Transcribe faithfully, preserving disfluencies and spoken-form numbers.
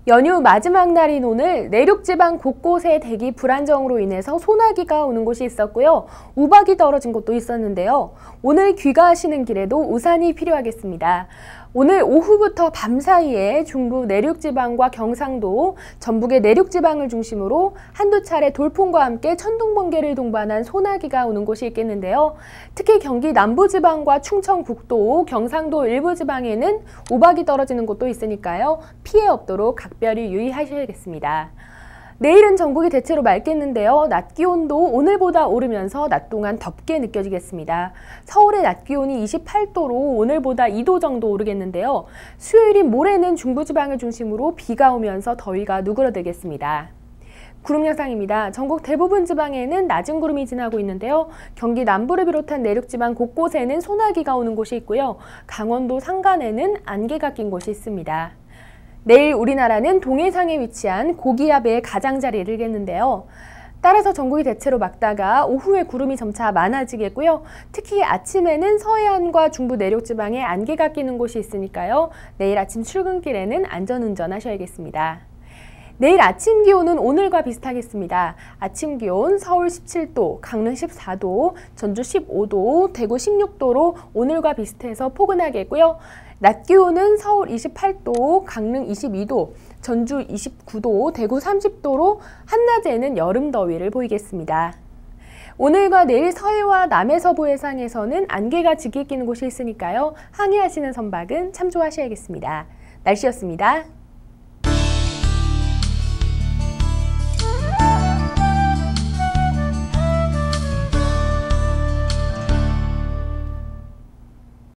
연휴 마지막 날인 오늘 내륙지방 곳곳에 대기 불안정으로 인해서 소나기가 오는 곳이 있었고요. 우박이 떨어진 곳도 있었는데요. 오늘 귀가하시는 길에도 우산이 필요하겠습니다. 오늘 오후부터 밤 사이에 중부 내륙지방과 경상도, 전북의 내륙지방을 중심으로 한두 차례 돌풍과 함께 천둥번개를 동반한 소나기가 오는 곳이 있겠는데요. 특히 경기 남부지방과 충청북도, 경상도 일부 지방에는 우박이 떨어지는 곳도 있으니까요. 피해 없도록 각별히 유의하셔야겠습니다. 내일은 전국이 대체로 맑겠는데요. 낮 기온도 오늘보다 오르면서 낮 동안 덥게 느껴지겠습니다. 서울의 낮 기온이 이십팔 도로 오늘보다 이 도 정도 오르겠는데요. 수요일인 모레는 중부지방을 중심으로 비가 오면서 더위가 누그러들겠습니다. 구름 영상입니다. 전국 대부분 지방에는 낮은 구름이 지나고 있는데요. 경기 남부를 비롯한 내륙지방 곳곳에는 소나기가 오는 곳이 있고요. 강원도 산간에는 안개가 낀 곳이 있습니다. 내일 우리나라는 동해상에 위치한 고기압의 가장자리에 들겠는데요. 따라서 전국이 대체로 맑다가 오후에 구름이 점차 많아지겠고요. 특히 아침에는 서해안과 중부 내륙지방에 안개가 끼는 곳이 있으니까요. 내일 아침 출근길에는 안전운전 하셔야겠습니다. 내일 아침 기온은 오늘과 비슷하겠습니다. 아침 기온 서울 십칠 도, 강릉 십사 도, 전주 십오 도, 대구 십육 도로 오늘과 비슷해서 포근하겠고요. 낮 기온은 서울 이십팔 도, 강릉 이십이 도, 전주 이십구 도, 대구 삼십 도로 한낮에는 여름 더위를 보이겠습니다. 오늘과 내일 서해와 남해서부 해상에서는 안개가 짙게 끼는 곳이 있으니까요. 항해하시는 선박은 참조하셔야겠습니다. 날씨였습니다.